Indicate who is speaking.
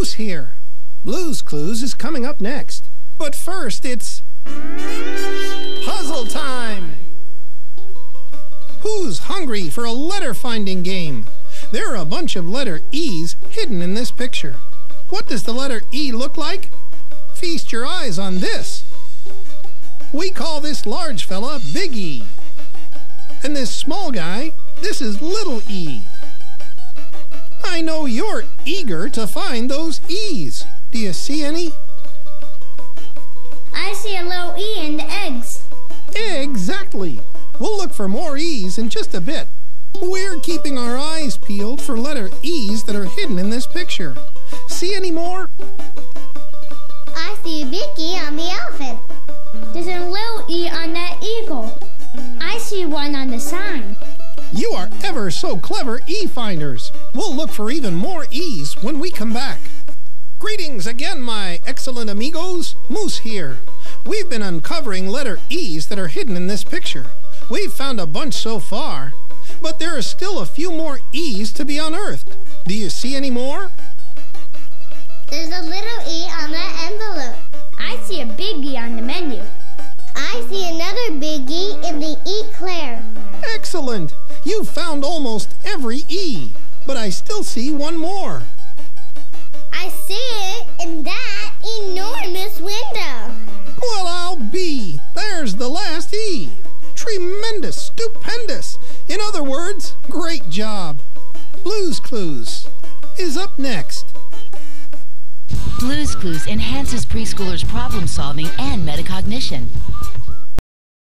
Speaker 1: Moose here. Blue's Clues is coming up next. But first, it's puzzle time! Who's hungry for a letter-finding game? There are a bunch of letter E's hidden in this picture. What does the letter E look like? Feast your eyes on this. We call this large fella Big E. And this small guy, this is Little E. I know you're eager to find those E's. Do you see any?
Speaker 2: I see a little E in the eggs.
Speaker 1: Exactly. We'll look for more E's in just a bit. We're keeping our eyes peeled for letter E's that are hidden in this picture. See any more?
Speaker 2: I see a big E on the elephant. There's a little E on that eagle. I see one on the sign.
Speaker 1: You are ever so clever E-finders. We'll look for even more E's when we come back. Greetings again, my excellent amigos. Moose here. We've been uncovering letter E's that are hidden in this picture. We've found a bunch so far, but there are still a few more E's to be unearthed. Do you see any more?
Speaker 2: There's a little E on that envelope. I see a big E on the menu. I see another big E in the eclair.
Speaker 1: Excellent! You've found almost every E, but I still see one more.
Speaker 2: I see it in that enormous window.
Speaker 1: Well, I'll be. There's the last E. Tremendous, stupendous. In other words, great job. Blue's Clues is up next.
Speaker 3: Blue's Clues enhances preschoolers' problem solving and metacognition.